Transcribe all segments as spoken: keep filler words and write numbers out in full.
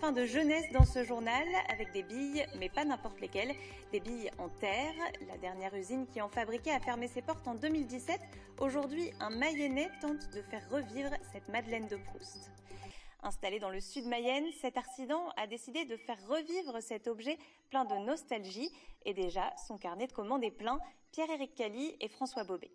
parfum de jeunesse dans ce journal, avec des billes, mais pas n'importe lesquelles, des billes en terre. La dernière usine qui en fabriquait a fermé ses portes en deux mille dix-sept. Aujourd'hui, un Mayennais tente de faire revivre cette Madeleine de Proust. Installé dans le sud Mayenne, cet artisan a décidé de faire revivre cet objet plein de nostalgie. Et déjà, son carnet de commandes est plein. Pierre-Éric Cali et François Bobet.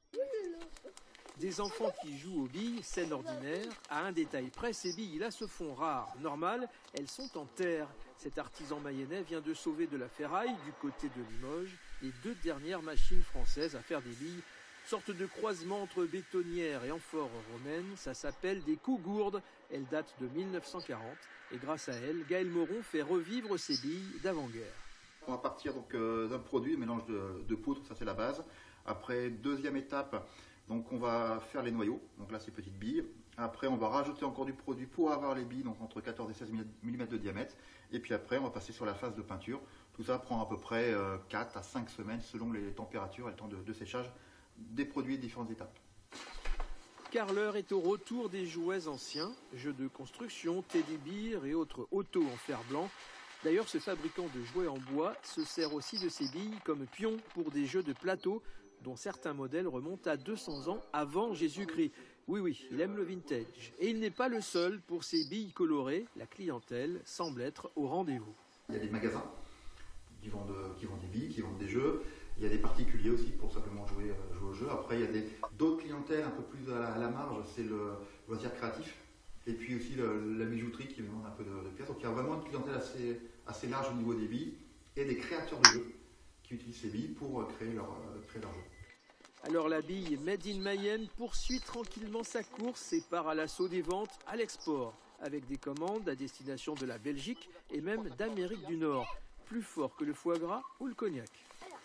Des enfants qui jouent aux billes, scène ordinaire. À un détail près, ces billes-là se font rares. Normales, elles sont en terre. Cet artisan mayennais vient de sauver de la ferraille, du côté de Limoges, les deux dernières machines françaises à faire des billes. Sorte de croisement entre bétonnière et amphore romaine, ça s'appelle des cougourdes. Elles datent de mille neuf cent quarante et grâce à elles, Gaël Moron fait revivre ces billes d'avant-guerre. On va partir donc euh, d'un produit, un mélange de, de poudre, ça c'est la base. Après, deuxième étape, donc on va faire les noyaux, donc là c'est petites billes. Après on va rajouter encore du produit pour avoir les billes, donc entre quatorze et seize millimètres de diamètre. Et puis après on va passer sur la phase de peinture. Tout ça prend à peu près euh, quatre à cinq semaines selon les températures et le temps de, de séchage des produits et différentes étapes. Car l'heure est au retour des jouets anciens, jeux de construction, teddy bears et autres autos en fer blanc. D'ailleurs, ce fabricant de jouets en bois se sert aussi de ces billes comme pions pour des jeux de plateau, dont certains modèles remontent à deux cents ans avant Jésus-Christ. Oui, oui, il aime le vintage. Et il n'est pas le seul pour ces billes colorées. La clientèle semble être au rendez-vous. Il y a des magasins qui vendent, qui vendent des billes, qui vendent des jeux. Il y a des particuliers aussi pour simplement jouer, jouer au jeu. Après, il y a d'autres clientèles un peu plus à la, à la marge, c'est le loisir créatif. Et puis aussi le, la bijouterie qui demande un peu de, de pièces. Donc il y a vraiment une clientèle assez, assez large au niveau des billes et des créateurs de jeux qui utilisent ces billes pour créer leur, créer leur jeu. Alors la bille Made in Mayenne poursuit tranquillement sa course et part à l'assaut des ventes à l'export, avec des commandes à destination de la Belgique et même d'Amérique du Nord, plus fort que le foie gras ou le cognac.